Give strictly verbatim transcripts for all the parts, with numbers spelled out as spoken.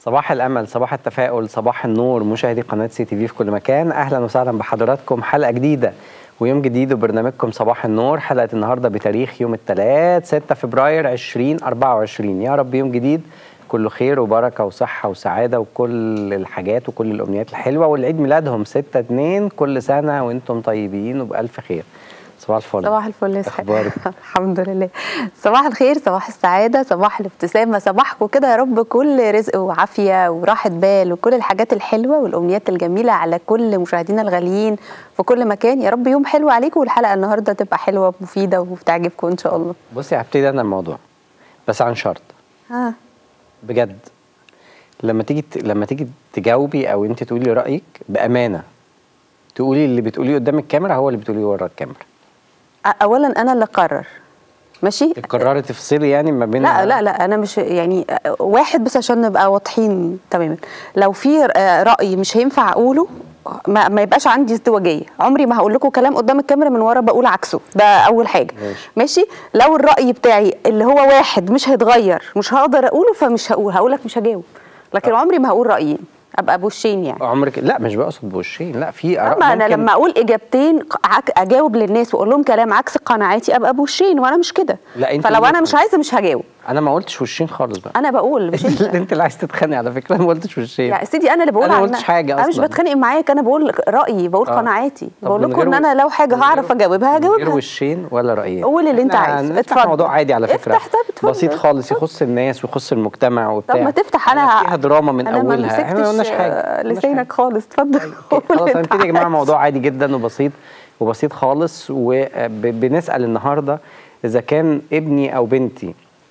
صباح الأمل، صباح التفاؤل، صباح النور، مشاهدي قناة سي تي في في كل مكان. أهلا وسهلا بحضراتكم، حلقة جديدة ويوم جديد وبرنامجكم صباح النور. حلقة النهاردة بتاريخ يوم الثلاث ستة فبراير ألفين وأربعة وعشرين. يا رب يوم جديد كله خير وبركة وصحة وسعادة وكل الحاجات وكل الأمنيات الحلوة، والعيد ميلادهم ستة اتنين، كل سنة وانتم طيبين وبألف خير. صباح الفل. صباح الفل يا اخبارك؟ الحمد لله. صباح الخير، صباح السعاده، صباح الابتسامه، صباحكم كده يا رب كل رزق وعافيه وراحه بال وكل الحاجات الحلوه والامنيات الجميله على كل مشاهدينا الغاليين في كل مكان. يا رب يوم حلو عليكم والحلقه النهارده تبقى حلوه ومفيده وتعجبكم ان شاء الله. بصي هبتدي انا الموضوع بس عن شرط. ها بجد لما تيجي لما تيجي تجاوبي او انت تقولي رايك بامانه، تقولي اللي بتقوليه قدام الكاميرا هو اللي بتقوليه ورا الكاميرا. اولا انا اللي قرر، ماشي؟ تقرري تفصلي يعني ما بين لا لا لا انا مش يعني واحد، بس عشان نبقى واضحين تماما. لو في راي مش هينفع اقوله ما, ما يبقاش عندي ازدواجيه. عمري ما هقول لكم كلام قدام الكاميرا من ورا بقول عكسه، ده اول حاجه. ماشي. ماشي. لو الراي بتاعي اللي هو واحد مش هيتغير مش هقدر اقوله فمش هقول، هقول لك مش هجاوب، لكن أه. عمري ما هقول رايين، ابقى بوشين يعني. عمرك لا مش بقصد بوشين، لا في اراء. اما انا لما اقول اجابتين اجاوب للناس واقول لهم كلام عكس قناعاتي ابقى بوشين، وانا مش كده. فلو انا مش عايزه مش هجاوب. انا ما قلتش وشين خالص بقى. انا بقول مش انت. انت اللي عايز تتخانقي على فكره. انا ما قلتش وشين يا سيدي، انا اللي بقول. انا ما قلتش حاجه اصلا. انا مش بتخانق معاك، انا بقول رايي، بقول آه. قناعاتي، بقول لكم ان انا لو حاجه هعرف اجاوبها هجاوبها. غير وشين ولا رايين. قول اللي انت عايزه. اتفضل. موضوع عادي على فكره، افتح بسيط خالص، يخص الناس ويخص المجتمع وبتاع. طب ما تفتح. انا فيها دراما من أنا اولها. احنا ما قلناش حاجه لسانك خالص. اتفضل. خلاص هنبتدي يا جماعه. موضوع عادي جدا وبسيط وبسيط خالص، وبنسال النهارده اذا كان ابني او بنتي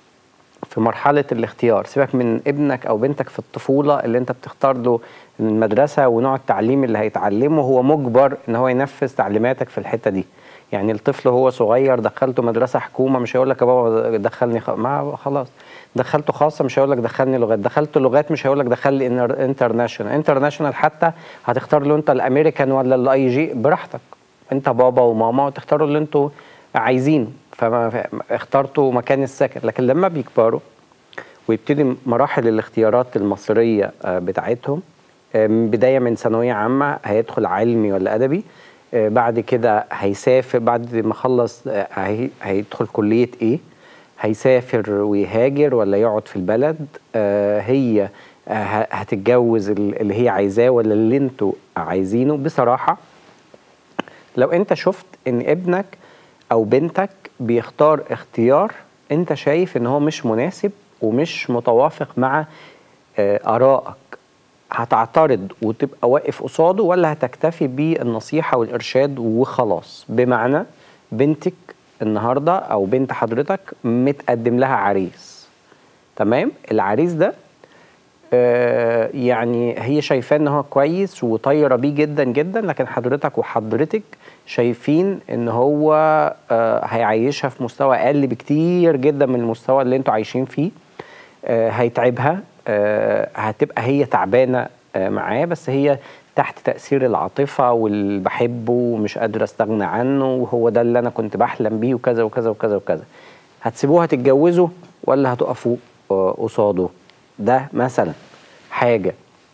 في مرحله الاختيار. سيبك من ابنك او بنتك في الطفوله اللي انت بتختار له المدرسه ونوع التعليم اللي هيتعلمه، هو مجبر ان هو ينفذ تعليماتك في الحته دي. يعني الطفل هو صغير دخلته مدرسه حكومه مش هيقول لك يا بابا دخلني خ... ما خلاص. دخلته خاصه مش هيقول لك دخلني لغات. دخلته لغات مش هيقول لك دخلني انترناشونال. انترناشونال حتى هتختار له انت الامريكان ولا الاي جي براحتك، انت بابا وماما وتختاروا اللي انتوا عايزينه. فما اخترتوا مكان السكن. لكن لما بيكبروا ويبتدي مراحل الاختيارات المصيريه بتاعتهم، بدايه من ثانويه عامه هيدخل علمي ولا ادبي، بعد كده هيسافر، بعد ما خلص هيدخل كليه ايه، هيسافر ويهاجر ولا يقعد في البلد، هي هتتجوز اللي هي عايزاه ولا اللي انتوا عايزينه. بصراحه لو انت شفت ان ابنك او بنتك بيختار اختيار انت شايف ان هو مش مناسب ومش متوافق مع ارائك، هتعترض وتبقى واقف قصاده ولا هتكتفي بالنصيحه والارشاد وخلاص؟ بمعنى بنتك النهارده او بنت حضرتك متقدم لها عريس، تمام؟ العريس ده آه يعني هي شايفاه ان هو كويس وطايره بيه جدا جدا، لكن حضرتك وحضرتك شايفين ان هو آه هيعيشها في مستوى اقل بكتير جدا من المستوى اللي انتوا عايشين فيه. آه هيتعبها، آه هتبقى هي تعبانه آه معاه، بس هي تحت تأثير العاطفة واللي بحبه ومش قادرة استغنى عنه وهو ده اللي انا كنت بحلم بيه وكذا وكذا وكذا وكذا. هتسيبوها تتجوزوا ولا هتقفوا آه قصاده؟ ده مثلا حاجة.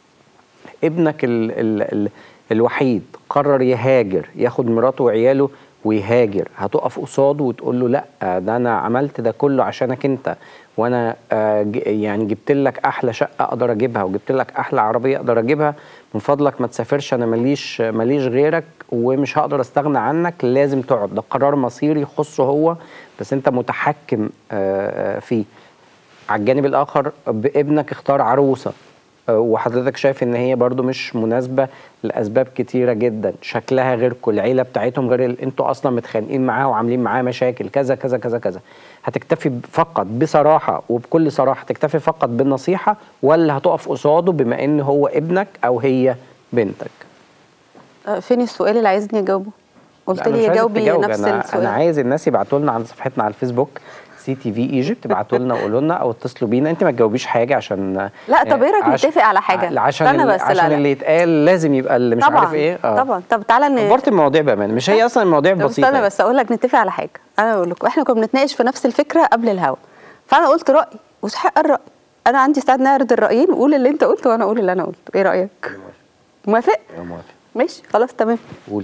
ابنك ال ال ال الوحيد قرر يهاجر، ياخد مراته وعياله ويهاجر، هتقف قصاده وتقول له لا ده انا عملت ده كله عشانك انت، وانا آه يعني جبت لك احلى شقه اقدر اجيبها وجبت لك احلى عربيه اقدر اجيبها، من فضلك ما تسافرش، انا ماليش ماليش غيرك ومش هقدر استغنى عنك، لازم تقعد. ده قرار مصيري يخصه هو بس انت متحكم آه فيه. على الجانب الاخر ابنك اختار عروسه وحضرتك شايف ان هي برضو مش مناسبه لاسباب كتيره جدا، شكلها غيركم، العيله بتاعتهم غير اللي انتوا اصلا متخانقين معاها وعاملين معاها مشاكل كذا كذا كذا كذا. هتكتفي فقط بصراحه وبكل صراحه تكتفي فقط بالنصيحه ولا هتقف قصاده بما ان هو ابنك او هي بنتك؟ فين السؤال اللي عايزني اجاوبه؟ قلت لي جاوبي نفس أنا السؤال. انا عايز الناس يبعتوا لنا على صفحتنا على الفيسبوك سي تي في ايجيبت، ابعتوا لنا وقولوا لنا او اتصلوا بينا. انت ما تجاوبيش حاجه عشان لا. طب ايه رايك نتفق على حاجه؟ عشان بس عشان لا اللي يتقال لازم يبقى اللي مش طبعًا عارف ايه. اه طبعا. طب تعالى ن... كبرت المواضيع بامان، مش هي اصلا المواضيع بسيطه. استنى بس اقول لك نتفق على حاجه. انا اقول لكم احنا كنا بنتناقش في نفس الفكره قبل الهوا، فانا قلت رايي وتحق الراي، انا عندي استعداد نعرض الرايين، وقول اللي انت قلته وانا اقول اللي انا قلته. ايه رايك؟ موافق؟ موافق. ماشي خلاص تمام. قولي.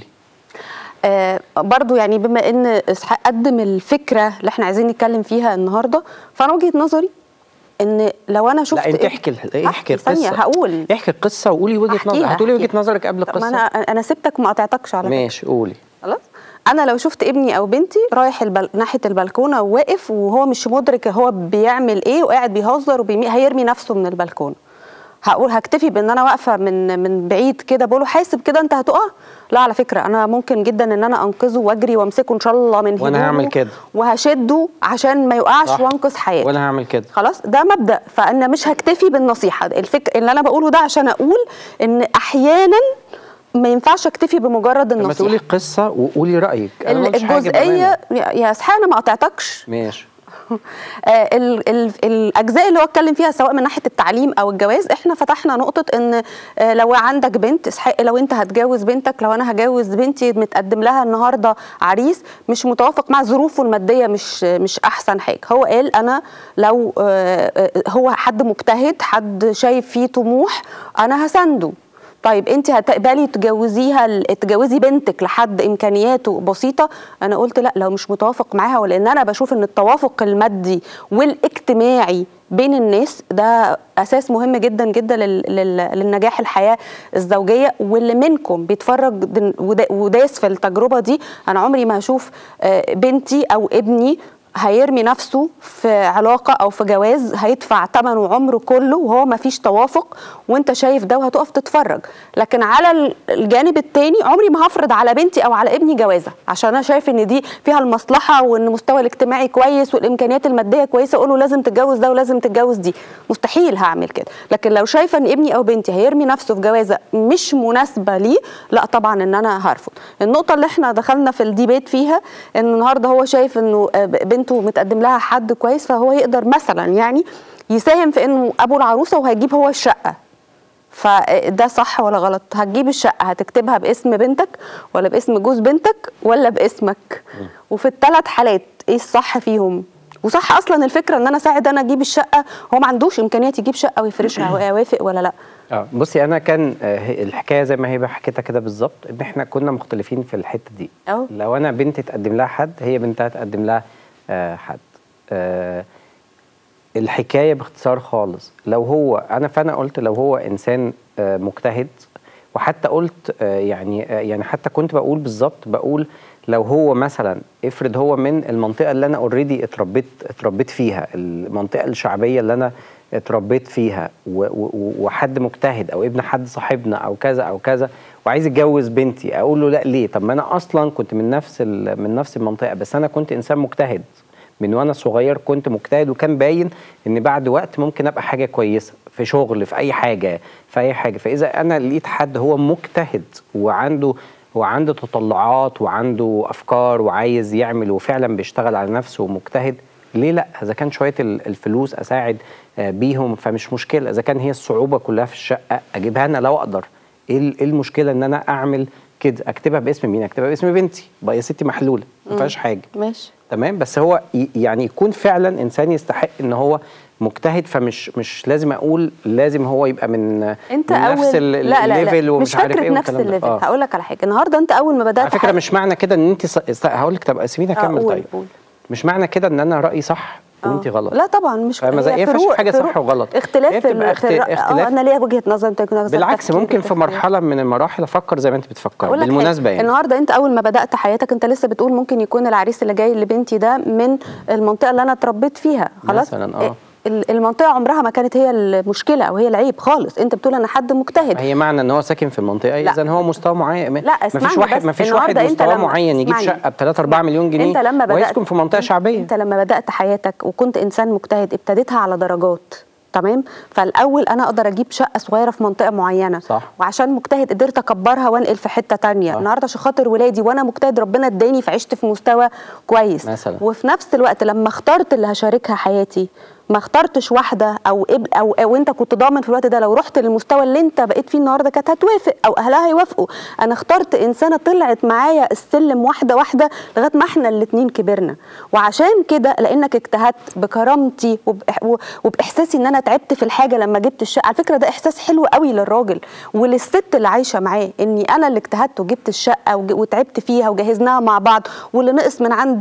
آه برضو يعني بما ان اسحاق قدم الفكره اللي احنا عايزين نتكلم فيها النهارده، فانا وجهه نظري ان لو انا شفت، لا انت احكي احكي القصه. هقول احكي القصه وقولي وجهه نظرك. هتقولي وجهه نظرك قبل القصه. ما انا انا سبتك وما قطعتكش على فكره. ماشي قولي. خلاص. انا لو شفت ابني او بنتي رايح البل... ناحيه البلكونه وواقف وهو مش مدرك هو بيعمل ايه وقاعد بيهزر وبيمي... هيرمي نفسه من البلكونه، هقول هكتفي بان انا واقفه من من بعيد كده بقول له حاسب كده انت هتقع؟ لا على فكره انا ممكن جدا ان انا انقذه واجري وامسكه ان شاء الله من هدومه، وانا هعمل كده وهشده عشان ما يقعش وانقذ حياته، وانا هعمل كده. خلاص ده مبدا. فانا مش هكتفي بالنصيحه. الفكر اللي انا بقوله ده عشان اقول ان احيانا ما ينفعش اكتفي بمجرد النصيحه. لما تقولي القصه وقولي رايك. الجزئيه يا اسحاق انا ما قطعتكش. ماشي. آه ال ال الاجزاء اللي هو اتكلم فيها سواء من ناحيه التعليم او الجواز، احنا فتحنا نقطه ان آه لو عندك بنت اسحاق، لو انت هتجوز بنتك، لو انا هجوز بنتي متقدم لها النهارده عريس مش متوافق مع ظروفه الماديه، مش مش احسن حاجه. هو قال انا لو آه هو حد مجتهد، حد شايف فيه طموح، انا هسنده. طيب انت هتقبلي تجوزيها تجوزي بنتك لحد امكانياته بسيطه؟ انا قلت لا، لو مش متوافق معاها، ولان انا بشوف ان التوافق المادي والاجتماعي بين الناس ده اساس مهم جدا جدا للنجاح الحياه الزوجيه. واللي منكم بيتفرج وداس في التجربه دي، انا عمري ما هشوف بنتي او ابني هيرمي نفسه في علاقه او في جواز هيدفع ثمنه عمره كله وهو ما فيش توافق وانت شايف ده وهتقف تتفرج. لكن على الجانب الثاني عمري ما هفرض على بنتي او على ابني جوازه عشان انا شايف ان دي فيها المصلحه وان المستوى الاجتماعي كويس والامكانيات الماديه كويسه اقول له لازم تتجوز ده ولازم تتجوز دي. مستحيل هعمل كده. لكن لو شايفه ان ابني او بنتي هيرمي نفسه في جوازه مش مناسبه ليه، لا طبعا ان انا هرفض. النقطه اللي احنا دخلنا في الديبيت فيها ان النهارده هو شايف انه بنت متقدم لها حد كويس فهو يقدر مثلا يعني يساهم في انه ابو العروسه وهيجيب هو الشقه. فده صح ولا غلط؟ هتجيب الشقه هتكتبها باسم بنتك ولا باسم جوز بنتك ولا باسمك؟ وفي الثلاث حالات ايه الصح فيهم؟ وصح اصلا الفكره ان انا ساعد انا اجيب الشقه، هو ما عندوش امكانيات يجيب شقه ويفرشها، اوافق ولا لا؟ اه بصي انا كان آه الحكايه زي ما هي حكيتها كده بالظبط، ان احنا كنا مختلفين في الحته دي. أوه. لو انا بنتي تقدم لها حد، هي بنتها تقدم لها آه حد. آه الحكايه باختصار خالص، لو هو انا فانا قلت لو هو انسان آه مجتهد، وحتى قلت آه يعني آه يعني حتى كنت بقول بالظبط، بقول لو هو مثلا افرض هو من المنطقه اللي انا اوريدي اتربيت اتربيت فيها، المنطقه الشعبيه اللي انا اتربيت فيها، وحد مجتهد او ابن حد صاحبنا او كذا او كذا وعايز يتجوز بنتي، اقول له لا ليه؟ طب ما انا اصلا كنت من نفس من نفس المنطقه، بس انا كنت انسان مجتهد من وانا صغير، كنت مجتهد وكان باين ان بعد وقت ممكن ابقى حاجه كويسه في شغل، في اي حاجه في اي حاجه. فاذا انا لقيت حد هو مجتهد وعنده وعنده تطلعات وعنده افكار وعايز يعمل وفعلا بيشتغل على نفسه ومجتهد، ليه لا؟ اذا كان شويه الفلوس اساعد بيهم فمش مشكله، اذا كان هي الصعوبه كلها في الشقه اجيبها انا لو اقدر. ايه المشكله ان انا اعمل كده؟ اكتبها باسم مين؟ اكتبها باسم بنتي، بقى يا ستي محلوله ما فيهاش حاجه. ماشي تمام. بس هو يعني يكون فعلا انسان يستحق ان هو مجتهد، فمش مش لازم اقول لازم هو يبقى من, انت من نفس الليفل ومش عارف ايه. مش فكره نفس الليفل. آه. هقول لك على حاجه، النهارده انت اول ما بدات على فكره مش معنى كده ان انت ص... هقول لك طب سيبيني اكمل. طيب قول. مش معنى كده ان انا رايي صح وانت غلط. لا طبعا مش كده. ما فيش حاجه صح وغلط، اختلاف في, اخت... في اختلاف. انا ليا وجهه نظر انت كنت بالعكس ممكن في مرحله من المراحل افكر زي ما انت بتفكر بالمناسبه. يعني النهارده انت اول ما بدات حياتك انت لسه بتقول ممكن يكون العريس اللي جاي لبنتي ده من المنطقه اللي انا اتربيت فيها، خلاص مثلا اه المنطقه عمرها ما كانت هي المشكله او هي العيب خالص. انت بتقول انا حد مجتهد، هي معنى ان هو ساكن في المنطقه اذا هو مستوى معين. لا ما فيش واحد ما فيش واحد مستوى معين يجيب شقه ب ثلاثة أربعة مليون جنيه انت لما بدأت ويسكن في منطقه شعبيه. انت لما بدات حياتك وكنت انسان مجتهد ابتديتها على درجات، تمام؟ فالاول انا اقدر اجيب شقه صغيره في منطقه معينه، صح. وعشان مجتهد قدرت اكبرها وانقل في حته ثانيه. النهارده عشان خاطر ولادي وانا مجتهد ربنا اداني فعشت في مستوى كويس مثلا. وفي نفس الوقت لما اخترت اللي هشاركها حياتي ما اخترتش واحده او اب او او انت كنت ضامن في الوقت ده لو رحت للمستوى اللي انت بقيت فيه النهارده كانت هتوافق او اهلها هيوافقوا. انا اخترت انسانه طلعت معايا السلم واحده واحده لغايه ما احنا الاثنين كبرنا. وعشان كده لانك اجتهدت بكرامتي وباحساسي ان انا تعبت في الحاجه لما جبت الشقه، على فكره ده احساس حلو قوي للراجل وللست اللي عايشه معاه، اني انا اللي اجتهدت وجبت الشقه وتعبت فيها وجهزناها مع بعض، واللي نقص من عند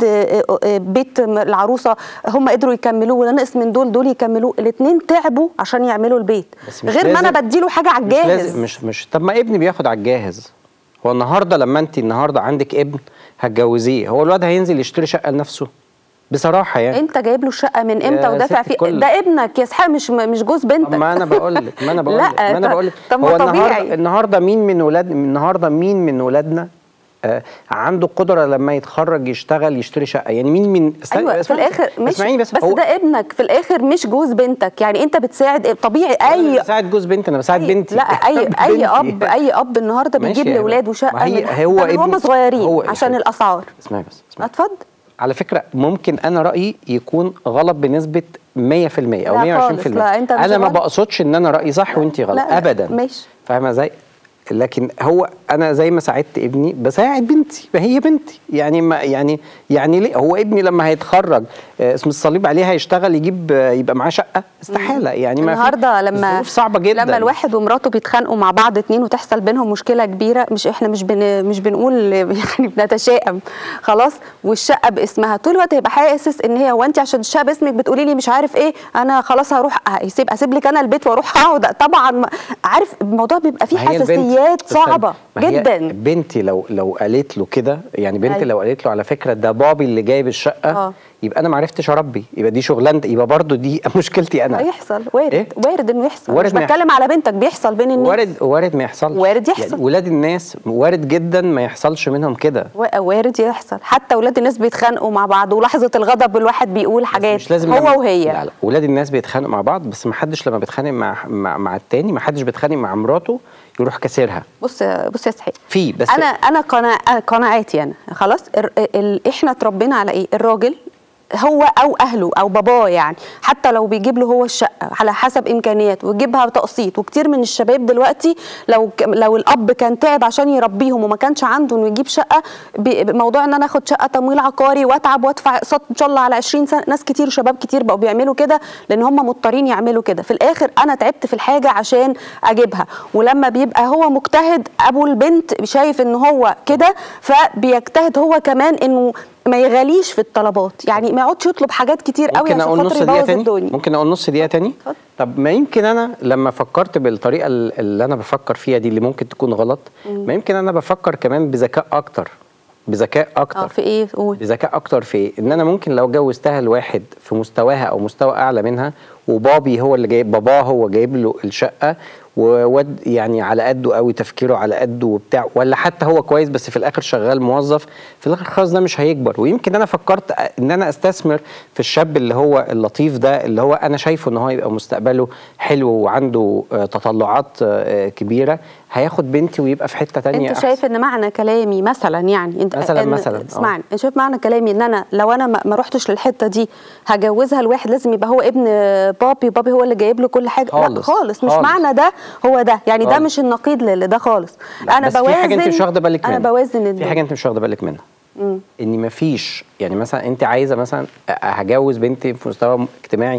بيت العروسه هم قدروا يكملوه، واللي نقص من دول دول يكملوه، الاثنين تعبوا عشان يعملوا البيت، غير ما انا بديله حاجه على الجاهز. مش مش طب ما ابني بياخد على الجاهز. هو النهارده لما انت النهارده عندك ابن هتجوزيه، هو الواد هينزل يشتري شقه لنفسه بصراحه يعني؟ انت جايب له الشقه من امتى ودافع فيه؟ ده ابنك يا اسحاق، مش مش جوز بنتك. ما انا بقول لك ما انا بقول لك ما انا بقول لك طب ما طبيعي. النهارده النهارده مين من ولاد النهارده مين من ولادنا آه عنده قدره لما يتخرج يشتغل يشتري شقه؟ يعني مين من ايوه في الاخر مش بس, بس ده ابنك في الاخر مش جوز بنتك، يعني انت بتساعد طبيعي. اي انا بساعد جوز بنتي، انا بساعد أي بنتي. لا اي اي اب اي اب النهارده بيجيب لاولاده شقه من هو هم صغيرين هو عشان الاسعار. اسمعي بس اسمعي. اتفضل. على فكره ممكن انا رايي يكون غلط بنسبه مية في المية او مية وعشرين في المية. لا انت انا ما بقصدش ان انا رايي صح وانت غلط ابدا. ماشي. فاهمه ازاي؟ لكن هو انا زي ما ساعدت ابني بساعد بنتي، ما هي بنتي يعني ما يعني يعني ليه هو ابني لما هيتخرج اسم الصليب عليه هيشتغل يجيب يبقى معاه شقه؟ استحاله يعني. ما النهارده لما الظروف صعبه جدا. لما الواحد ومراته بيتخانقوا مع بعض اتنين وتحصل بينهم مشكله كبيره، مش احنا مش بن مش بنقول يعني بنتشائم خلاص، والشقه باسمها طول الوقت هيبقى حاسس ان هي، وانت عشان الشقه باسمك بتقولي لي مش عارف ايه، انا خلاص هروح اسيب اسيب لك انا البيت واروح اقعد. طبعا عارف الموضوع بيبقى فيه حساسيات صعبه جدا. بنتي لو لو قالت له كده، يعني بنتي أيوة. لو قالت له على فكره ده بابي اللي جايب الشقه، أوه. يبقى انا ما عرفتش اربي، يبقى دي شغلانتي، يبقى برضو دي مشكلتي انا. هيحصل وارد إيه؟ وارد انه يحصل. وارد مش بتكلم على بنتك، بيحصل بين الناس. وارد وارد ما يحصلش. وارد يحصل. يعني ولاد الناس وارد جدا ما يحصلش منهم كده. وارد يحصل، حتى ولاد الناس بيتخانقوا مع بعض، ولحظه الغضب الواحد بيقول حاجات مش لازم هو لما... وهي. لا لا ولاد الناس بيتخانقوا مع بعض، بس ما حدش لما بيتخانق مع مع, مع التاني، ما حدش بيتخانق مع مراته يروح كسرها. بص بص يا سحيق، في بس انا انا قناع قناعاتي انا خلاص. ال... ال... احنا اتربينا على ايه؟ الراجل هو او اهله او باباه، يعني حتى لو بيجيب له هو الشقه على حسب امكانياته ويجيبها بتقسيط. وكتير من الشباب دلوقتي لو لو الاب كان تعب عشان يربيهم وما كانش عنده انه يجيب شقه، بموضوع ان انا اخد شقه تمويل عقاري واتعب وادفع اقساط ان شاء الله على عشرين سنه، ناس كتير وشباب كتير بقوا بيعملوا كده لان هم مضطرين يعملوا كده. في الاخر انا تعبت في الحاجه عشان اجيبها، ولما بيبقى هو مجتهد ابو البنت شايف ان هو كده، فبيجتهد هو كمان انه ما يغاليش في الطلبات، يعني ما يقعدش يطلب حاجات كتير قوي عشان خاطر يبوظ الدنيا. ممكن اقول نص دقيقه تاني؟ طب ما يمكن انا لما فكرت بالطريقه اللي انا بفكر فيها دي اللي ممكن تكون غلط، ما يمكن انا بفكر كمان بذكاء اكتر بذكاء اكتر اه في ايه؟ قول. بذكاء اكتر في ايه؟ ان انا ممكن لو جوزتها لواحد في مستواها او مستوى اعلى منها، وبابي هو اللي جايب باباه هو جايب له الشقه، وود يعني على قده قوي، تفكيره على قده وبتاع، ولا حتى هو كويس بس في الاخر شغال موظف، في الاخر خالص ده مش هيكبر. ويمكن انا فكرت ان انا استثمر في الشاب اللي هو اللطيف ده، اللي هو انا شايفه ان هو يبقى مستقبله حلو وعنده تطلعات كبيره، هياخد بنتي ويبقى في حته تانية. انت شايف ان معنى كلامي مثلا، يعني انت مثلا إن مثلا اسمعني، انت شايف معنى كلامي ان انا لو انا ما رحتش للحته دي هجوزها لواحد لازم يبقى هو ابن بابي، بابي هو اللي جايب له كل حاجه؟ خالص. لا خالص، مش خالص. معنى ده هو ده، يعني خالص. ده مش النقيض لده خالص. انا بس بوازن، في حاجه انت مش واخده بالك منها. انا بوازن في حاجه انت مش واخده بالك منها، مم. ان مفيش، يعني مثلا انت عايزه مثلا هجوز بنتي في مستوى اجتماعي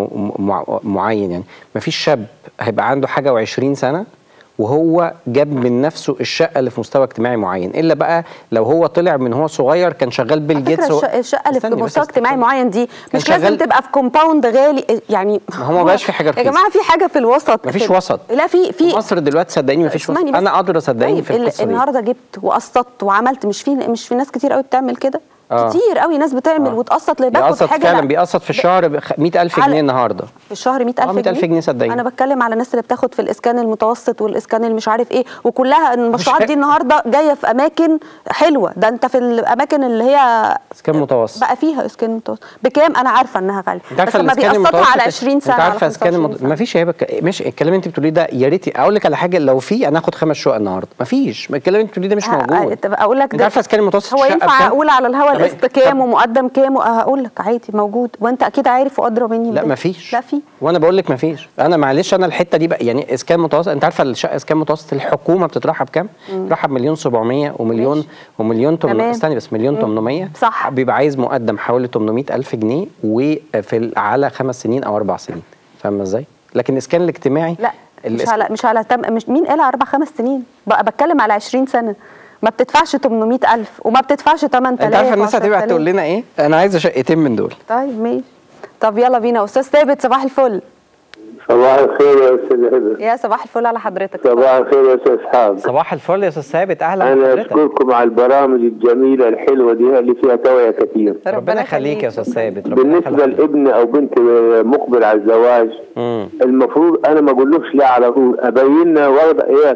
معين، يعني مفيش شاب هيبقى عنده حاجه وعشرين سنه وهو جاب من نفسه الشقه اللي في مستوى اجتماعي معين، الا بقى لو هو طلع من هو صغير كان شغال بيل جيتس. الشقه, الشقة اللي في مستوى اجتماعي معين دي مش لازم تبقى في كومباوند غالي، يعني ما هو ما بقاش في حاجه رخيصه يا جماعه، في حاجه في الوسط. مفيش في وسط. لا في في مصر دلوقتي صدقيني مفيش وسط. انا قادره صدقيني طيب في القصه دي. النهارده جبت وقسطت وعملت، مش في مش في ناس كتير قوي بتعمل كده. آه. كتير قوي ناس بتعمل آه. وتقسط اللي باخد حاجه فعلا بيقسط في الشهر مية ألف جنيه النهارده. في الشهر مية ألف جنيه؟ مية ألف جنيه صدقيني. انا بتكلم على الناس اللي بتاخد في الاسكان المتوسط والاسكان اللي مش عارف ايه، وكلها المشروعات دي النهارده جايه في اماكن حلوه. ده انت في الاماكن اللي هي اسكان متوسط بقى فيها اسكان متوسط بكام؟ انا عارفه انها غاليه، بس لما بيقسطها على عشرين سنه. انت عارفه اسكان المت... ما فيش هيبقى مش الكلام اللي انت بتقوليه ده. يا ريت اقول لك على حاجه، لو في انا هاخد خمس شقق النهارده، ما فيش. الكلام اللي انت بتقوليه ده مش موجود. اقول لك انت عارفه اسكان المتوسط هو ينفع اقول على الهوا القسط كام ومقدم كام، هقول لك عادي موجود، وانت اكيد عارف وادرى مني. لا مفيش. لا في. وانا بقول لك مفيش. انا معلش انا الحته دي بقى يعني اسكان متوسط، انت عارفه الشقه اسكان متوسط الحكومه بتطرحها بكام؟ بتطرحها بمليون سبعمية ومليون ماشي. ومليون تمنمية. استني بس، مليون تمنمية صح. بيبقى عايز مقدم حوالي تمنمية ألف جنيه وفي على خمس سنين او اربع سنين، فاهمه ازاي؟ لكن الاسكان الاجتماعي لا مش على مش على تم مش مين قال اربع خمس سنين؟ بقى بتكلم على عشرين سنه، ما بتدفعش تمنمية ألف وما بتدفعش تمن تلاف. انت عارفه الناس هتبقى تقول لنا ايه؟ انا عايزه شقتين من دول. طيب ماشي. طب يلا بينا استاذ ثابت، صباح الفل. صباح الخير يا استاذ هبه. يا صباح الفل على حضرتك. صباح الخير يا استاذ حاب. صباح الفل يا استاذ ثابت، اهلا انا بحضرتك. اشكركم على البرامج الجميله الحلوه دي اللي فيها توعيه كتير. ربنا يخليك يا استاذ ثابت. بالنسبه لابن او بنت مقبل على الزواج، مم. المفروض انا ما اقولوش لا على طول، ابين له وضع ايه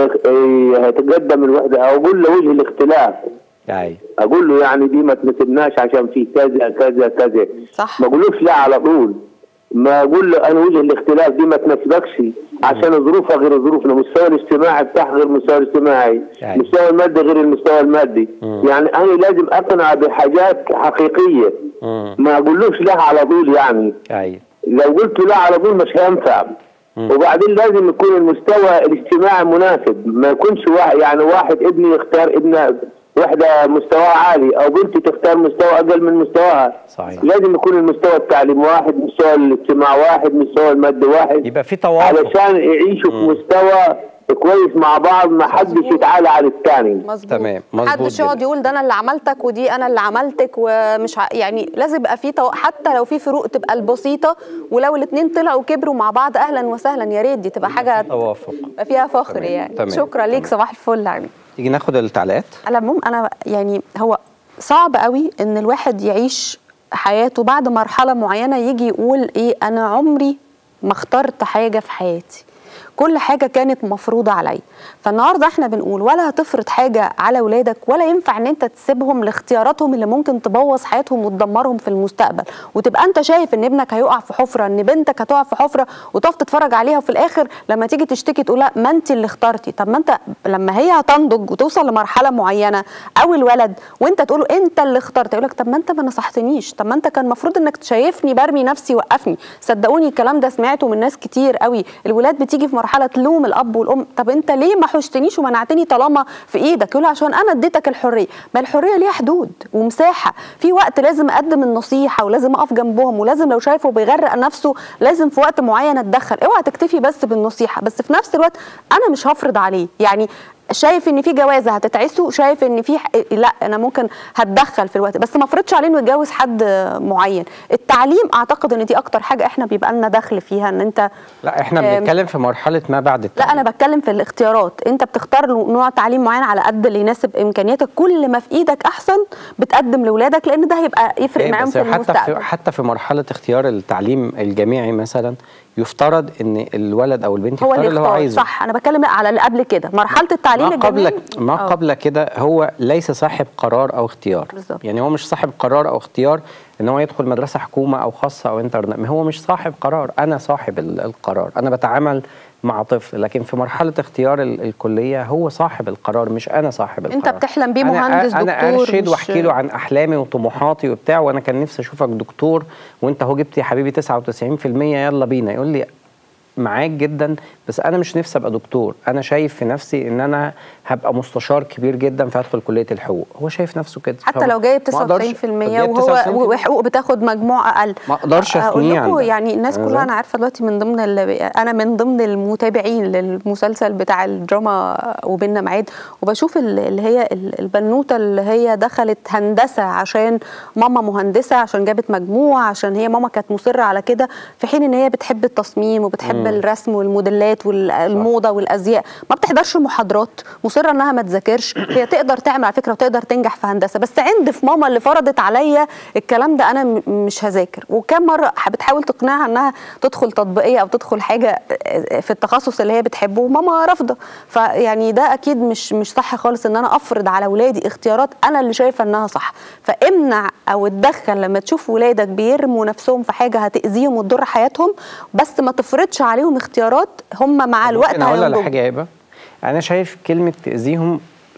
هيتقدم الوحده، او اقول له وجه الاختلاف. ايوه. اقول له يعني دي ما تناسبناش عشان في كذا كذا كذا. صح. ما اقولوش لا على طول، ما اقول له انا وجه الاختلاف دي ما تناسبكش عشان ظروفها غير ظروفنا، المستوى الاجتماعي بتاعها غير المستوى الاجتماعي، المستوى المادي غير المستوى المادي. مم. يعني انا لازم اقنع بحاجات حقيقيه. مم. ما اقولوش لا على طول يعني. ايوه. لو قلت لا على طول مش هينفع. مم. وبعدين لازم يكون المستوى الاجتماعي مناسب، ما يكونش واحد يعني واحد ابني يختار ابن واحدة مستواها عالي أو بنت تختار مستوى أقل من مستواها. صحيح. لازم يكون المستوى التعليم واحد، مستوى الاجتماع واحد، مستوى المادة واحد، يبقى في توافق علشان يعيشوا في مستوى كويس مع بعض، ما حدش يتعالى على الثاني. مظبوط. تمام مظبوط. محدش يقعد يقول ده انا اللي عملتك ودي انا اللي عملتك، ومش ع... يعني لازم يبقى في تو... حتى لو في فروق تبقى البسيطه، ولو الاثنين طلعوا كبروا مع بعض اهلا وسهلا، يا ريت دي تبقى حاجه توافق فيها فخر. تمام. يعني تمام. شكرا ليك. صباح الفل عليك. تيجي ناخد التعليقات. على العموم انا يعني هو صعب قوي ان الواحد يعيش حياته بعد مرحله معينه يجي يقول ايه انا عمري ما اخترت حاجه في حياتي، كل حاجه كانت مفروضه عليا. فالنهارده احنا بنقول ولا هتفرض حاجه على اولادك، ولا ينفع ان انت تسيبهم لاختياراتهم اللي ممكن تبوظ حياتهم وتدمرهم في المستقبل، وتبقى انت شايف ان ابنك هيقع في حفره، ان بنتك هتقع في حفره، وتقف تتفرج عليها، وفي الاخر لما تيجي تشتكي تقول لا ما انت اللي اخترتي. طب ما انت لما هي هتنضج وتوصل لمرحله معينه او الولد وانت تقول له انت اللي اخترت، يقول لك طب ما انت ما نصحتنيش، طب ما انت كان المفروض انك شايفني برمي نفسي وقفني. صدقوني الكلام ده سمعته من ناس كتير قوي، الولاد بتيجي في مرحله تلوم الاب والام، طب انت ليه ما حشتنيش ومنعتني طالما في ايدك؟ يقول عشان انا اديتك الحريه. ما الحريه ليها حدود ومساحه، في وقت لازم اقدم النصيحه ولازم اقف جنبهم، ولازم لو شايفه بيغرق نفسه لازم في وقت معين اتدخل. اوعى تكتفي بس بالنصيحه، بس في نفس الوقت انا مش هفرض عليه. يعني شايف ان في جوازه هتتعسه، شايف ان في ح... لا انا ممكن هتدخل في الوقت، بس ما افرضش عليه انه يتجوز حد معين. التعليم اعتقد ان دي اكتر حاجه احنا بيبقى لنا دخل فيها، ان انت لا احنا بنتكلم في مرحله ما بعد التعليم. لا انا بتكلم في الاختيارات، انت بتختار نوع تعليم معين على قد اللي يناسب امكانياتك، كل ما في ايدك احسن بتقدم لاولادك، لان ده هيبقى يفرق معاهم في المستقبل. حتى في حتى في مرحله اختيار التعليم الجامعي مثلا يفترض ان الولد او البنت هو يختار اللي هو عايزه. صح، انا بتكلم على اللي قبل كده، مرحله التعليم ما قبل الجامعي. ما أوه. قبل كده هو ليس صاحب قرار او اختيار. بالزبط. يعني هو مش صاحب قرار او اختيار ان هو يدخل مدرسه حكومه او خاصه او انترنت، هو مش صاحب قرار، انا صاحب القرار، انا بتعامل مع طفل. لكن في مرحله اختيار الكليه هو صاحب القرار مش انا صاحب القرار. انت بتحلم بيه مهندس أنا دكتور، انا ارشد واحكي له عن احلامي وطموحاتي وبتاع، وانا كان نفسي اشوفك دكتور وانت اهو جبت يا حبيبي تسعة وتسعين في المية، يلا بينا. يقول لي معاك جدا بس انا مش نفسي ابقى دكتور، انا شايف في نفسي ان انا هبقى مستشار كبير جدا فادخل كليه الحقوق. هو شايف نفسه كده حتى لو جايب تسعة وتسعين في المية وهو وحقوق بتاخد مجموع اقل. ما اقدرش اثنيه يعني الناس كلها انا عارفه دلوقتي من ضمن انا من ضمن المتابعين للمسلسل بتاع الدراما وبيننا ميعاد، وبشوف اللي هي البنوته اللي هي دخلت هندسه عشان ماما مهندسه، عشان جابت مجموع، عشان هي ماما كانت مصره على كده، في حين ان هي بتحب التصميم وبتحب مم. الرسم والموديلات والموضه والازياء، ما بتحضرش محاضرات، مصره انها ما تذاكرش. هي تقدر تعمل على فكره وتقدر تنجح في هندسه، بس عند في ماما اللي فرضت عليا الكلام ده انا مش هذاكر. وكم مره بتحاول تقنعها انها تدخل تطبيقيه او تدخل حاجه في التخصص اللي هي بتحبه وماما رافضه. فيعني ده اكيد مش مش صح خالص ان انا افرض على اولادي اختيارات انا اللي شايفه انها صح. فامنع او اتدخل لما تشوف ولادك بيرموا نفسهم في حاجه هتاذيهم وتضر حياتهم، بس ما تفرضش عليهم اختيارات هم مع الوقت هينضجوا. انا اقول على حاجه يا هبه، انا شايف كلمه تاذيهم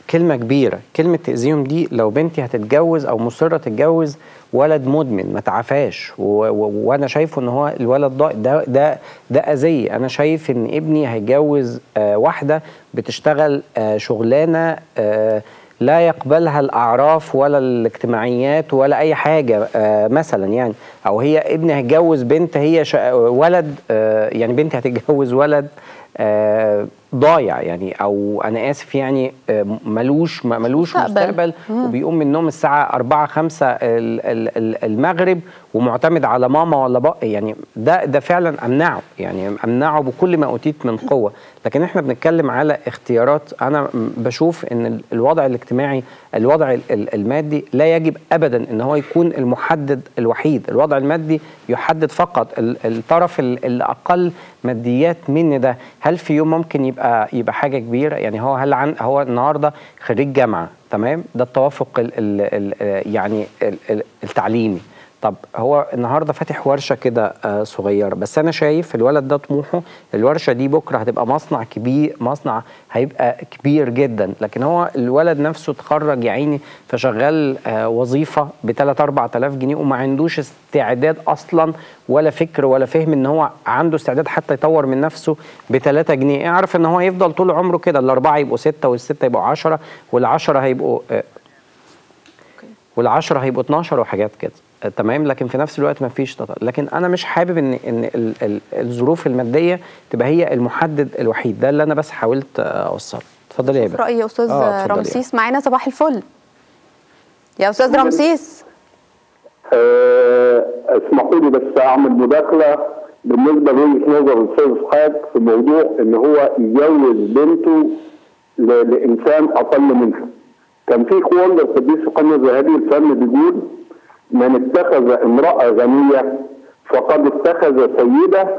كلمة كبيرة، كلمة تأذيهم دي لو بنتي هتتجوز أو مصرة تتجوز ولد مدمن ما تعافاش، وأنا شايفه إن هو الولد ده ده ده, ده أذية. أنا شايف إن ابني هيجوز آه واحدة بتشتغل آه شغلانة آه لا يقبلها الأعراف ولا الاجتماعيات ولا أي حاجة آه مثلا يعني، أو هي ابني هيتجوز بنت هي ولد آه يعني بنتي هتتجوز ولد آه ضايع يعني، او انا اسف يعني آه ملوش ملوش مستقبل، وبيقوم من النوم الساعه أربعة خمسة المغرب ومعتمد على ماما ولا بقى يعني. ده ده فعلا امنعه يعني، امنعه بكل ما اوتيت من قوه. لكن احنا بنتكلم على اختيارات. انا بشوف ان الوضع الاجتماعي، الوضع المادي لا يجب ابدا ان هو يكون المحدد الوحيد. الوضع المادي يحدد فقط الطرف الاقل ماديات مني ده. هل في يوم ممكن يبقى يبقى حاجه كبيره يعني؟ هو هل عن هو النهارده خريج جامعه تمام، ده التوافق ال ال ال يعني ال التعليمي. طب هو النهارده فاتح ورشه كده آه صغيره، بس انا شايف الولد ده طموحه الورشه دي بكره هتبقى مصنع كبير، مصنع هيبقى كبير جدا. لكن هو الولد نفسه اتخرج يا عيني فشغال آه وظيفه ب ثلاثة أربعة آلاف جنيه وما عندوش استعداد اصلا ولا فكر ولا فهم ان هو عنده استعداد حتى يطور من نفسه ب ثلاثة جنيه. اعرف ان هو يفضل طول عمره كده، الاربعه يبقوا ستة والسته يبقوا عشرة والعشرة هيبقوا آه والعشرة هيبقوا اتناشر وحاجات كده تمام. لكن في نفس الوقت ما فيش تطور. لكن انا مش حابب ان ان ال ال الظروف الماديه تبقى هي المحدد الوحيد. ده اللي انا بس حاولت اوصله. اتفضلي يا بنت. رايي استاذ آه رمسيس معانا. صباح الفل يا استاذ رمسيس. أه اسمحوا لي بس اعمل مداخله بالنسبه لوجهه نظر الاستاذ اسحاق في موضوع ان هو يجوز بنته لانسان اقل منها. كان في قول للقديس يوحنا الذهبي الفم بيقول: من اتخذ امرأة غنية فقد اتخذ سيدة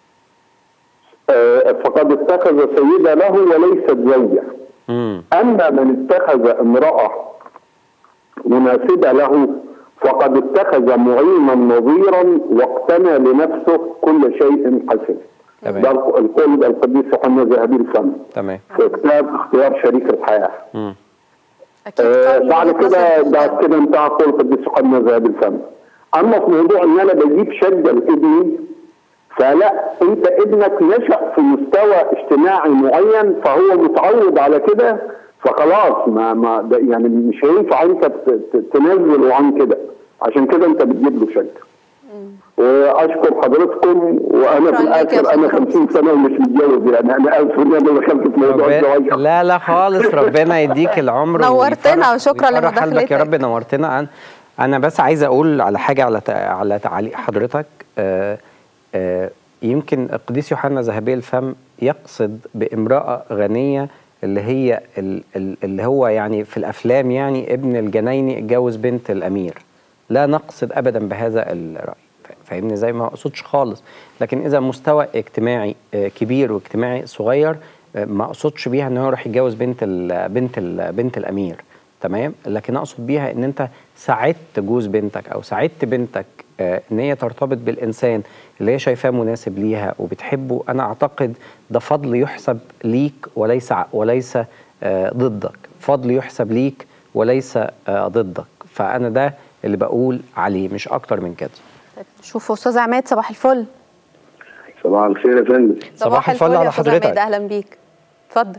آه فقد اتخذ سيدة له وليست زوجة. أما من اتخذ امرأة مناسبة له فقد اتخذ معينا نظيرا واقتنى لنفسه كل شيء حسن. ده القول ده القديس يوحنا الذهبي الفم تمام في كتاب اختيار شريك الحياة. مم. آه بعد كده بعد كده انتهى قول القديس يوحنا الذهبي الفم. اما في موضوع ان انا بجيب شده لابني، فلا، انت ابنك نشأ في مستوى اجتماعي معين فهو متعود على كده، فخلاص ما ما يعني مش هينفع انت تنزله عن كده، عشان كده انت بتجيب له شده. واشكر حضرتكم، وانا في الاخر انا خمسين سنه ومش متجوز يعني. انا اسف ان انا دخلت في موضوع الزواج. لا لا خالص، ربنا يديك العمر نورتنا وشكرا لمداخلتك يا رب، نورتنا. انا انا بس عايز اقول على حاجه على على تعليق حضرتك. آآ آآ يمكن القديس يوحنا ذهبي الفم يقصد بامراه غنيه اللي هي اللي هو يعني في الافلام يعني ابن الجنايني اتجوز بنت الامير. لا نقصد ابدا بهذا الراي، فاهمني؟ زي ما اقصدش خالص. لكن اذا مستوى اجتماعي كبير واجتماعي صغير ما اقصدش بيها ان هو يروح يتجوز بنت ال بنت ال بنت الامير تمام. لكن اقصد بيها ان انت ساعدت جوز بنتك او ساعدت بنتك ان هي ترتبط بالانسان اللي هي شايفاه مناسب ليها وبتحبه. انا اعتقد ده فضل يحسب ليك وليس وليس ضدك، فضل يحسب ليك وليس ضدك. فانا ده اللي بقول عليه مش اكتر من كده. شوفوا استاذ عماد. صباح الفل. صباح الخير يا فندم. صباح الفل على حضرتك. اهلا بيك، اتفضل.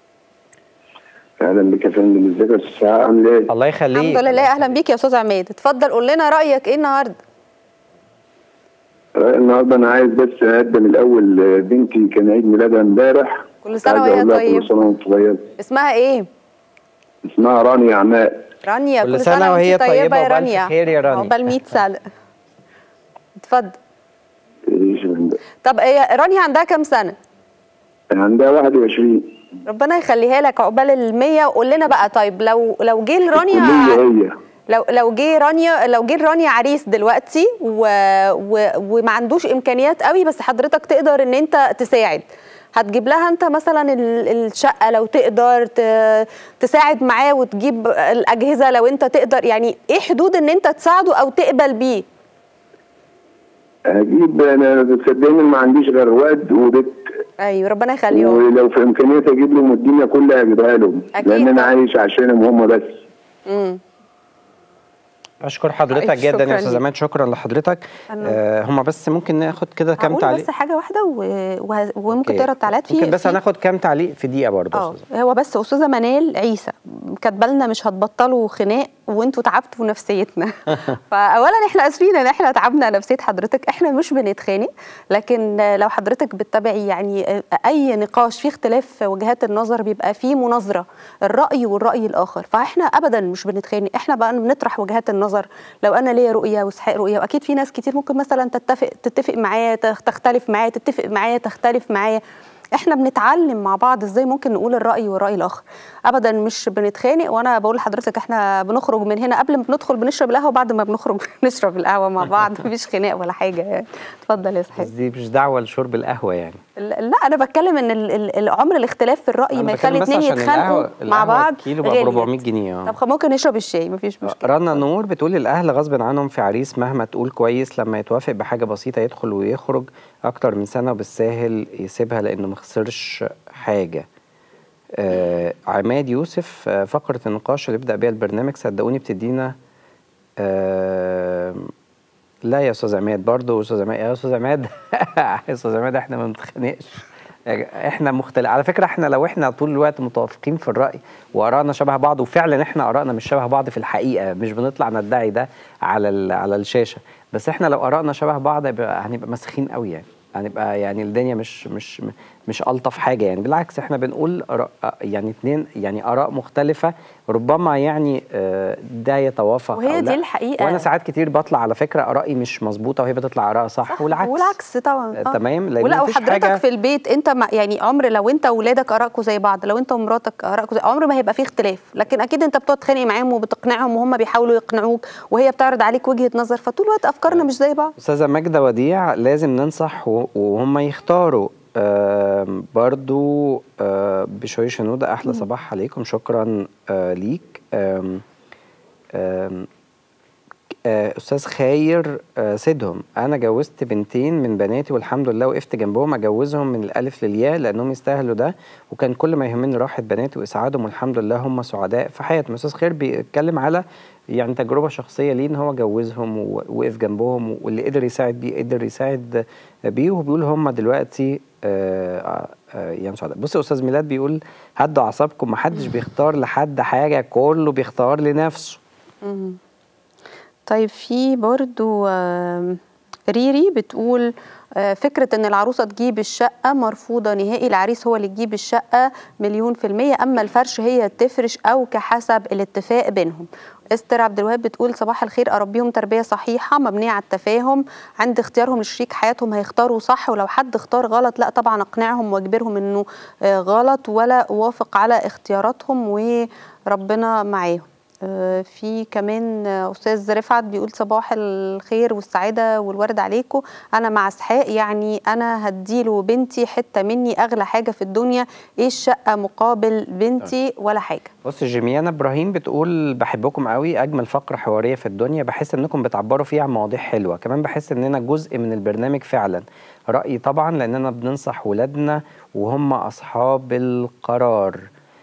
اهلا بك يا فندم. ازيك يا استاذ؟ عامل ايه؟ الله يخليك. الحمد لله. اهلا بيك يا استاذ عماد، اتفضل قول لنا رايك ايه النهارده. النهارده انا عايز بس اقدم الاول بنتي كان عيد ميلادها امبارح. كل سنه وهي طيبه. كل سنه وانت طيبه. اسمها ايه؟ اسمها رانيا عماد. رانيا كل سنه وهي طيبه يا رانيا. خير يا رانيا. عقبال مية سنه. اتفضل. ايش من ده؟ طب ايه رانيا عندها كام سنه؟ عندها واحد وعشرين. ربنا يخليها لك عقبال المية. وقول لنا بقى طيب لو لو جه لرانيا هي لو لو جه رانيا لو جه رانيا عريس دلوقتي و... و... وما عندوش امكانيات قوي بس حضرتك تقدر ان انت تساعد، هتجيب لها انت مثلا الشقه لو تقدر ت... تساعد معاه وتجيب الاجهزه لو انت تقدر، يعني ايه حدود ان انت تساعده او تقبل بيه؟ اجيب انا صدقني ما عنديش غير واد وبنت. ايوه ربنا يخليهم. ولو في امكانياتي اجيب لهم الدنيا كلها اجيبها لهم، لان انا عايش عشانهم هم بس. امم اشكر حضرتك جدا يا استاذ عماد، شكرا لحضرتك. آه هم بس ممكن ناخد كده كام تعليق بس حاجه واحده و... و... وممكن تقرا التعليقات فيه. ممكن بس هناخد كام تعليق في دقيقه برضه. اه هو بس استاذه منال عيسى كاتبه لنا مش هتبطلوا خناق وانتوا تعبتوا نفسيتنا. فاولا احنا اسفين ان احنا تعبنا نفسيه حضرتك، احنا مش بنتخانق، لكن لو حضرتك بتتابعي يعني اي نقاش فيه اختلاف في وجهات النظر بيبقى فيه مناظره الراي والراي الاخر، فاحنا ابدا مش بنتخانق، احنا بقى بنطرح وجهات النظر. لو انا ليا رؤيه واسحاق رؤيه، واكيد في ناس كتير ممكن مثلا تتفق تتفق معايا تختلف معايا تتفق معايا تختلف معايا، احنا بنتعلم مع بعض ازاي ممكن نقول الراي والراي الاخر، ابدا مش بنتخانق. وانا بقول لحضرتك احنا بنخرج من هنا قبل ما بندخل بنشرب القهوه، وبعد ما بنخرج نشرب القهوه مع بعض، مفيش خناق ولا حاجه يعني. اتفضل يا اسحاق. دي مش دعوه لشرب القهوه يعني. لا انا بتكلم ان العمر الاختلاف في الراي ما يخلي اتنين يتخانقوا مع بعض. كيلو ب أربعمية جنيه. طب ممكن نشرب الشاي مفيش مشكله. رنا نور بتقول الاهل غصب عنهم في عريس مهما تقول كويس، لما يتوافق بحاجه بسيطه يدخل ويخرج اكتر من سنه وبالساهل يسيبها لانه ما خسرش حاجه. آه عماد يوسف، آه فقره النقاش اللي بيبدا بيها البرنامج صدقوني بتدينا. آه لا يا استاذ عماد، برضه استاذ عماد يا استاذ عماد يا استاذ عماد احنا ما بنتخانقش، احنا مختلف على فكره. احنا لو احنا طول الوقت متوافقين في الراي وارائنا شبه بعض، وفعلا احنا ارائنا مش شبه بعض في الحقيقه، مش بنطلع ندعي ده على على الشاشه، بس احنا لو ارائنا شبه بعض هنبقى مسخين قوي يعني، هنبقى يعني الدنيا مش مش مش الطف حاجه يعني. بالعكس احنا بنقول يعني اتنين يعني اراء مختلفه ربما يعني ده يتوافق وهي دي الحقيقه. وانا ساعات كتير بطلع على فكره ارائي مش مظبوطه وهي بتطلع ارائها صح, صح والعكس والعكس طبعا. آه. تمام. ولا وحضرتك في البيت انت يعني عمر لو انت واولادك ارائكم زي بعض، لو انت ومراتك ارائكم زي عمر ما هيبقى فيه اختلاف، لكن اكيد انت بتقعد تتخانق معاهم وبتقنعهم وهم بيحاولوا يقنعوك وهي بتعرض عليك وجهه نظر، فطول الوقت افكارنا آه. مش زي بعض. استاذه ماجده وديع لازم ننصح وهم يختاروا. آه برضو آه بشويش نودة احلى صباح عليكم، شكرا آه ليك. آه آه آه استاذ خير آه سيدهم، انا جوزت بنتين من بناتي والحمد لله وقفت جنبهم اجوزهم من الالف للياء لانهم يستاهلوا ده، وكان كل ما يهمني راحه بناتي واسعادهم والحمد لله هم سعداء في حياتهم. استاذ خير بيتكلم على يعني تجربه شخصيه ليه ان هو جوزهم ووقف جنبهم، واللي قدر يساعد بيه قدر يساعد بيه، وبيقول هم دلوقتي آه آه يعني سعداء. بص يا استاذ ميلاد بيقول هدوا اعصابكم، محدش بيختار لحد حاجه، كله بيختار لنفسه. امم طيب في برضو ريري بتقول فكرة ان العروسة تجيب الشقة مرفوضة نهائي، العريس هو اللي يجيب الشقة مليون في المية، اما الفرش هي تفرش او كحسب الاتفاق بينهم. استر عبد الوهاب بتقول صباح الخير، اربيهم تربية صحيحة مبنية على التفاهم، عند اختيارهم لشريك حياتهم هيختاروا صح، ولو حد اختار غلط لا طبعا اقنعهم واجبرهم انه غلط ولا اوافق على اختياراتهم وربنا معاهم. في كمان استاذ رفعت بيقول صباح الخير والسعاده والورد عليكم، انا مع اسحاق، يعني انا هديله بنتي حته مني اغلى حاجه في الدنيا، ايه الشقه مقابل بنتي ولا حاجه. بص جيميانا ابراهيم بتقول بحبكم قوي، اجمل فقره حواريه في الدنيا، بحس انكم بتعبروا فيها عن مواضيع حلوه، كمان بحس اننا جزء من البرنامج فعلا. رايي طبعا لاننا بننصح ولادنا وهم اصحاب القرار.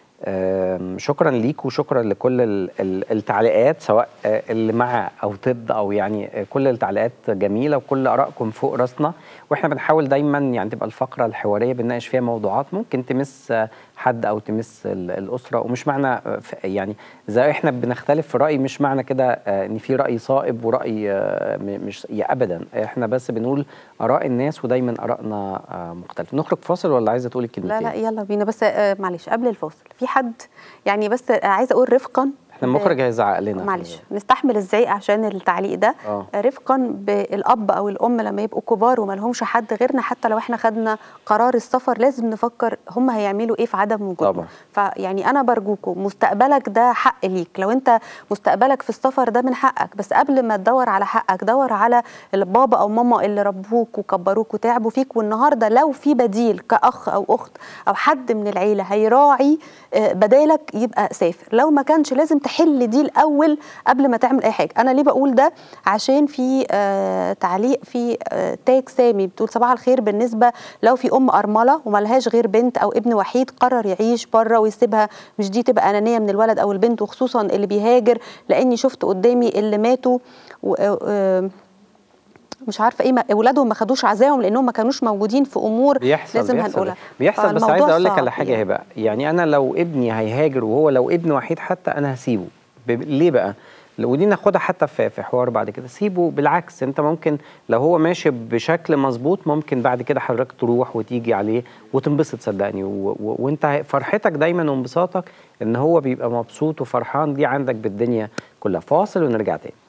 شكرا ليك وشكرا لكل التعليقات سواء اللي مع او ضد او يعني كل التعليقات جميله وكل ارائكم فوق راسنا، واحنا بنحاول دايما يعني تبقى الفقره الحواريه بنناقش فيها موضوعات ممكن تمس حد او تمس الاسره، ومش معنى يعني زي احنا بنختلف في راي مش معنى كده ان في راي صائب وراي مش يا ابدا، احنا بس بنقول اراء الناس ودايما ارائنا مختلفه. نخرج فاصل ولا عايزه تقولي كلمتين؟ لا لا يلا بينا، بس معلش قبل الفاصل في حد يعني بس عايزه اقول رفقا، احنا المخرج هيزعق لنا معلش نستحمل الزعيق عشان التعليق ده. أوه. رفقا بالاب او الام لما يبقوا كبار وما لهمش حد غيرنا، حتى لو احنا خدنا قرار السفر لازم نفكر هم هيعملوا ايه في عدم وجودنا. فيعني انا برجوكم مستقبلك ده حق ليك، لو انت مستقبلك في السفر ده من حقك، بس قبل ما تدور على حقك دور على البابا او ماما اللي ربوك وكبروك وتعبوا فيك، والنهارده لو في بديل كاخ او اخت او حد من العيله هيراعي بدالك يبقى سافر، لو ما كانش لازم تحب تحل دي الاول قبل ما تعمل اي حاجه. انا ليه بقول ده؟ عشان في آه تعليق في آه تاج سامي بتقول صباح الخير، بالنسبه لو في ام ارمله وملهاش غير بنت او ابن وحيد قرر يعيش بره ويسيبها، مش دي تبقى انانيه من الولد او البنت؟ وخصوصا اللي بيهاجر، لاني شفت قدامي اللي ماتوا و آه مش عارفه ايه، اولادهم ما خدوش عزاهم لانهم ما كانوش موجودين في امور بيحصل لازم بيحصل هنقولها. بيحصل بس عايز اقول لك على حاجه هبه، يعني انا لو ابني هيهاجر وهو لو ابن وحيد حتى انا هسيبه. ليه بقى؟ ودي ناخدها حتى في في حوار بعد كده. سيبه، بالعكس انت ممكن لو هو ماشي بشكل مظبوط ممكن بعد كده حضرتك تروح وتيجي عليه وتنبسط صدقني، وانت فرحتك دايما وانبساطك ان هو بيبقى مبسوط وفرحان، دي عندك بالدنيا كلها. فاصل ونرجع تاني.